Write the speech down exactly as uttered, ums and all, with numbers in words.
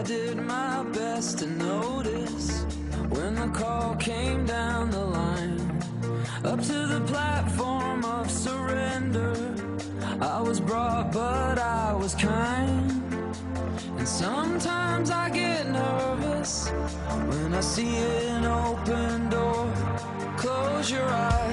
did my best to notice when the call came down the line, up to the platform of surrender. I was brought, but I was kind. And sometimes I get nervous when I see an open door. Close your eyes.